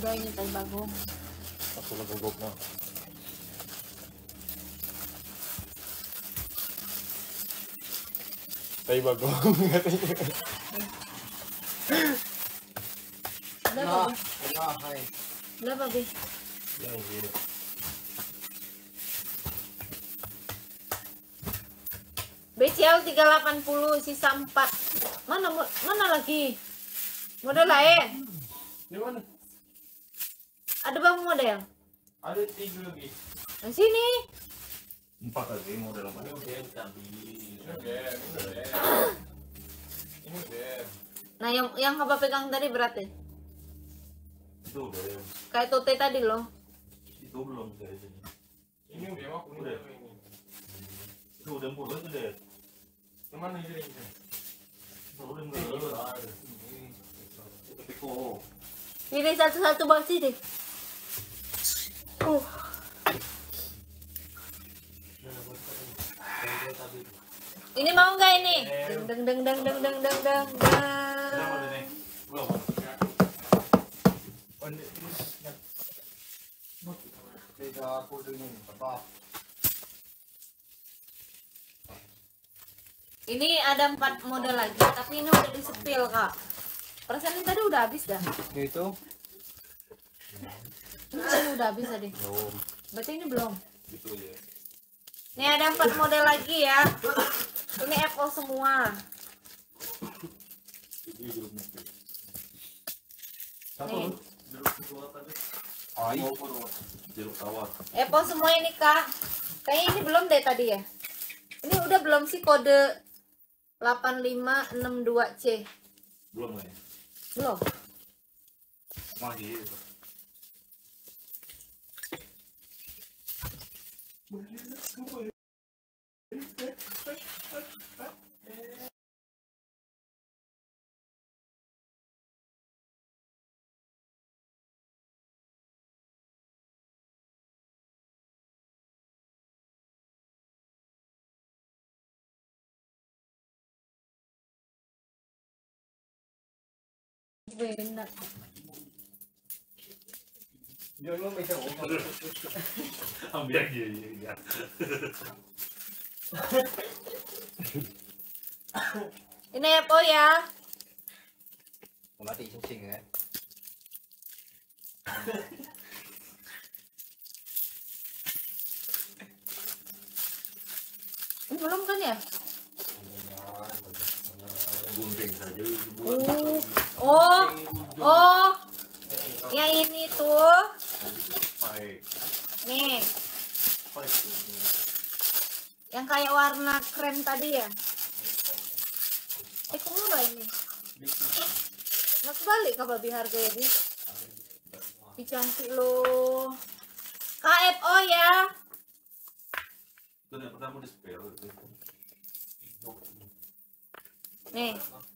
Udah ini tai bagong. Aku lagi gok na. Tai bagong katanya. Udah apa? Hai. Udah apa, Be? Ya iya. BCL 380 sisa 4. Mana lagi? Model lain. Di mana? Ada bang model? Ada 3 lagi. Di sini. 4 lagi model apa? Ini udah. Nah, yang Abah pegang tadi berat ya? Itu udah ya. Kayak tote tadi loh. Itu belum kayaknya. Ini udah mah Udah. ini. Itu udah puluh itu deh. Kemana ini? Udah mulai. Itu piko. Pilih satu-satu bang sini. Ini mau nggak ini? Deng deng deng deng deng deng deng deng. Belum. Tidak aku dengan apa? Ini ada 4 model lagi, tapi ini udah disepil kak. Perasaan tadi udah habis dah. Itu Ini udah habis tadi. Belum. Berarti ini belum. Itu ya. Ini ada 4 model lagi ya. Ini FO semua. Itu grupnya. Nih. Jeruk keluar tadi. Ayo. Jeruk tawar. FO semua ini kak. Kayaknya ini belum deh tadi ya. Ini udah belum sih kode 8562C? Belum ya? Belum. Masih. Benar. Jangan bisa Ambil aja ya. Ini FO ya. mati cincin ya. Ini belum kan ya? Gunting saja. Oh, oh, yang ini tuh, Baik. nih, Baik. yang kayak warna krem tadi ya. Kok murah ini? Nggak kebalik apa bi harga ya bi? Ih, cantik loh. KFO ya. Itu yang pertama di spell. Nih,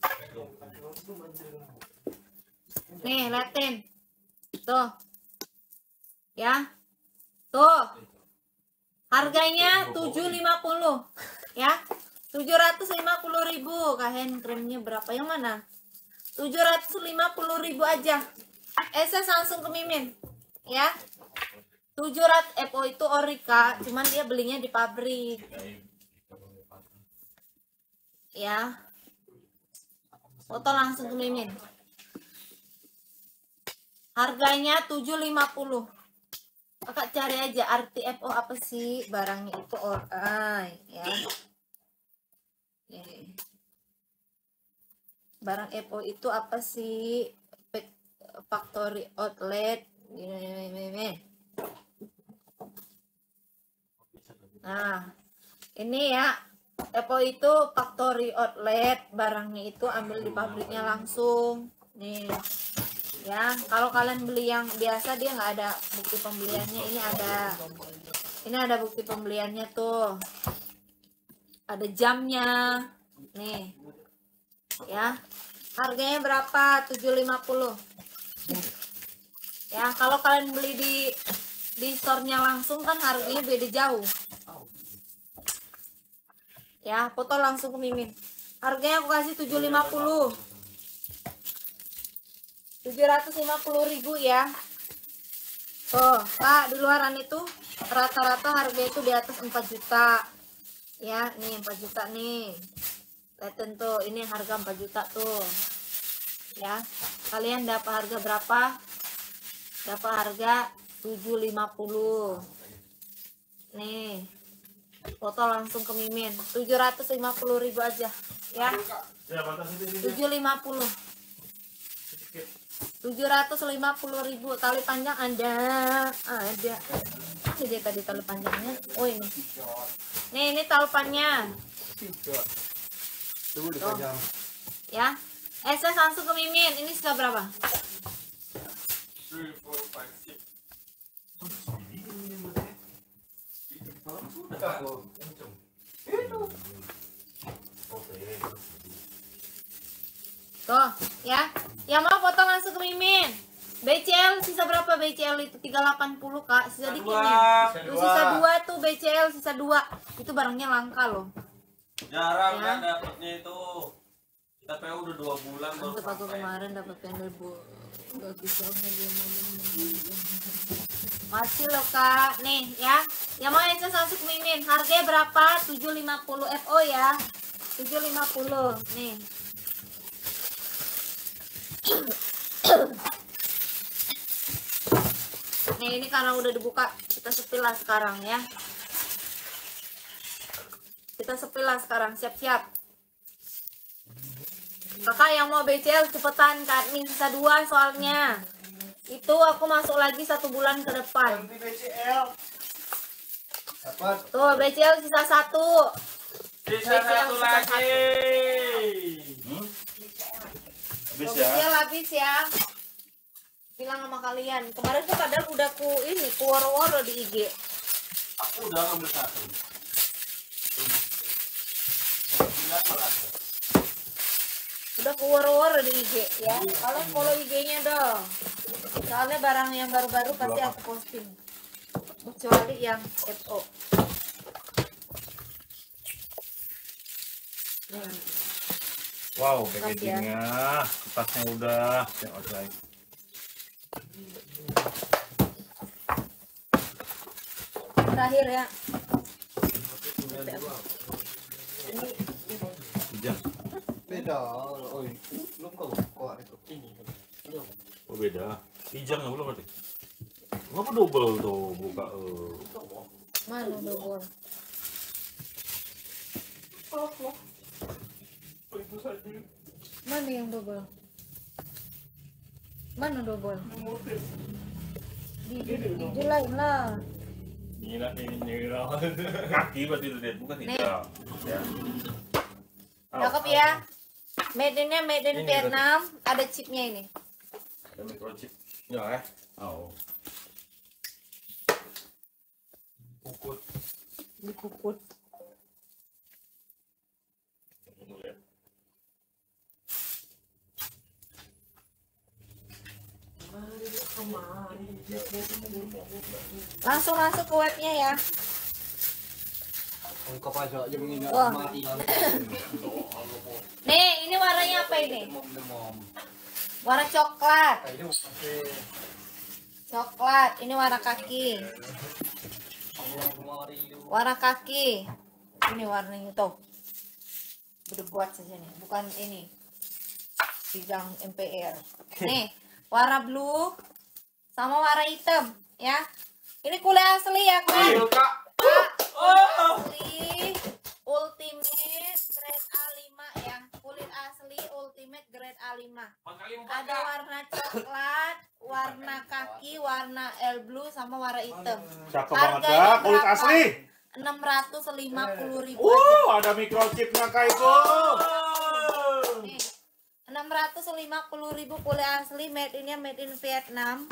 nih, liatin. Tuh, ya, tuh. Harganya 750 ya. 750.000. Kahen kremnya berapa? Yang mana? 750.000 aja. SS langsung ke Mimin ya. 700 FO itu ori kak, cuman dia belinya di pabrik ya. Foto langsung ke Mimin. Harganya 750. Kakak cari aja arti FO apa sih barangnya itu ya. Nih. Barang FO itu apa sih? Factory outlet. Ini. Nah, ini ya. FO itu factory outlet, barangnya itu ambil di pabriknya langsung. Nih. Ya, kalau kalian beli yang biasa dia nggak ada bukti pembeliannya. Ini ada bukti pembeliannya tuh. Ada jamnya. Nih. Ya. Harganya berapa? 750. Ya, kalau kalian beli di store-nya langsung kan harganya beda jauh. Ya, foto langsung ke Mimin. Harganya aku kasih 750. 750.000 ya. Tuh, Kak, di luaran itu rata-rata harga itu di atas 4 juta. Ya, nih 4 juta nih. Lihatin tuh, ini harga 4 juta tuh. Ya. Kalian dapat harga berapa? Dapat harga 750. Nih. Foto langsung ke Mimin. 750.000 aja, ya. Ya, batas ini. 750. 750.000. Tali panjang ada. Ini dia tadi tali panjangnya. Oh ini. Nih ini talipannya. Tunggu dipajang. Ya. Saya langsung ke Mimin. Ini sudah berapa? 3, 4, 5, 6. Tuh, ya. Yang mau foto langsung ke Mimin. BCL sisa berapa BCL itu? 380, Kak. Sisa dikit nih. Tuh sisa 2 tuh BCL sisa 2. Itu barangnya langka loh. Jarang Ya. kan dapatnya itu. Kita PO udah 2 bulan baru Untuk aku sampai. kemarin dapat pendel bu. Gak bisa masih loh Kak. Nih ya. Yang mau yang langsung ke Mimin. Harganya berapa? 750 FO ya. 750. Nih. Nih ini karena udah dibuka, kita sepilah sekarang ya. Kita sepilah sekarang, siap-siap. Kakak yang mau BCL cepetan Kak, nih sisa 2 soalnya. Itu aku masuk lagi 1 bulan ke depan. Ganti BCL. Dapat. Tuh BCL sisa 1. Sisa satu lagi. Habis Tuh, ya. BCL habis ya. Bilang sama kalian. Kemarin tuh padahal udah ku woro-woro di IG. Aku udah ngambil 1. Udah ku woro-woro di IG ya. Kalian follow IG-nya dong. Soalnya barang yang baru-baru pasti aku posting. Kecuali yang FO. Wow, packagingnya, kertasnya udah. Ya, oke. Terakhir ya. Kijang. Beda. Oi, belum kau buka itu. Ini. Oh beda. Kijang yang belum berarti. Ngapa double tuh buka? Mana double? Mana yang double? Mana double? Di lain lah. Nira. Kaki berarti itu dia, bukan Nih. tidak. Ya. Cakep ya. Made in Vietnam. Ada chipnya ini. Ada microchip. Ya, Oh. Kukut. Dikukut. Langsung masuk ke webnya ya. Ungkap aja aja mengingat Wah. mati. Nih, ini warnanya apa ini? Demam. Warna coklat. Kayak itu Coklat. Ini warna kaki. Warna kaki. Ini warnanya tuh. Udah buat saja nih, bukan ini. Bidang MPR. Nih, warna blue sama warna hitam ya. Ini kulit asli ya, Kak. Kak. Asli ultimate grade A5 ya. Kulit asli ultimate grade A5. Ada warna coklat, warna kaki, warna air blue sama warna hitam. Cakep banget Harganya dah, kulit berapa? asli. 650.000 Ada microchipnya Kak itu. nih. 650.000 kulit asli, made in Vietnam.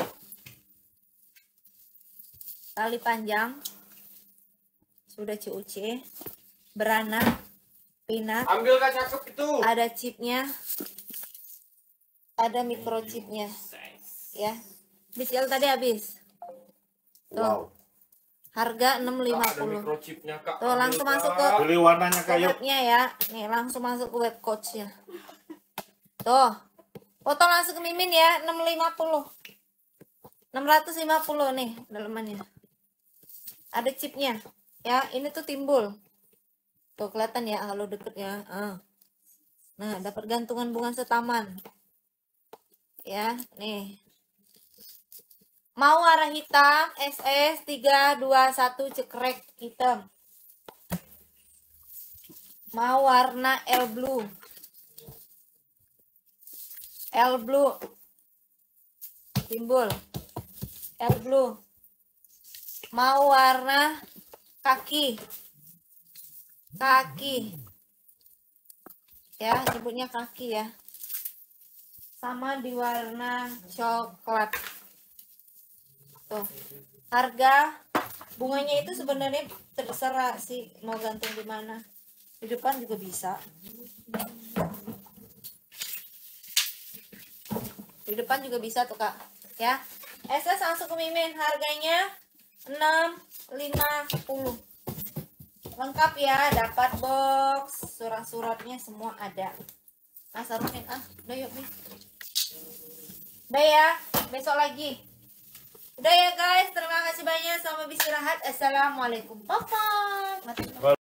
Tali panjang. Sudah CUC. Beranak. Pinat. ambil Kak cakep itu. Ada chipnya. Ada microchipnya. Ya. BCL tadi habis. Tuh. Harga Ada 650. microchipnya Kak. Tuh langsung masuk ke Pilih warnanya Kak yuk. webnya ya. Nih langsung masuk ke web coachnya. Tuh. Foto langsung ke Mimin ya. 650. 650 nih dalamannya. Ada chipnya. Ya, ini tuh timbul. Tuh kelihatan ya kalau deket ya. Nah, dapat gantungan bunga setaman. Ya, nih. Mau warna hitam, SS 321 cekrek hitam. Mau warna L blue. L blue. Timbul. L blue. Mau warna kaki. Kaki. Ya, nyebutnya kaki ya. Sama di warna coklat. Tuh. Harga bunganya itu sebenarnya terserah sih mau gantung di mana. Di depan juga bisa. Di depan juga bisa tuh, Kak. Ya. SS langsung ke Mimin, harganya 650. Lengkap ya, dapat box, surat-suratnya semua ada. Mas Arumin, udah yuk nih. Udah ya, besok lagi. Udah ya guys, terima kasih banyak, selamat beristirahat. Assalamualaikum. Bye-bye.